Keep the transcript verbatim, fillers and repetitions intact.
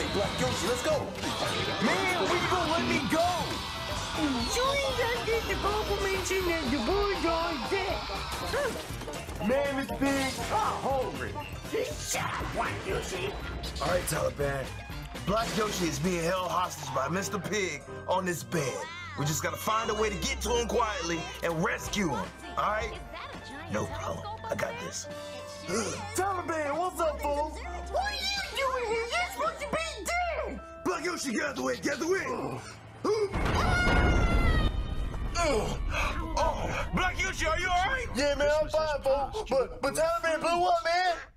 say Black Yoshi, let's go. Man, when you gonna let me go? You ain't got get the confirmation that the Bulldog's dead. Man, this big, I'm hungry. Shut up, Black Yoshi. All right, Taliban. Black Yoshi is being held hostage by Mister Pig on this bed. We just gotta find a way to get to him quietly and rescue him. All right? No problem. I got this. Taliban, what's up, folks? What are you doing here? You're supposed to be dead. Black Yoshi, get out the way, get out the way. Oh, Black Yoshi, are you all right? Yeah, man, I'm fine, folks. But, but Taliban blew up, man.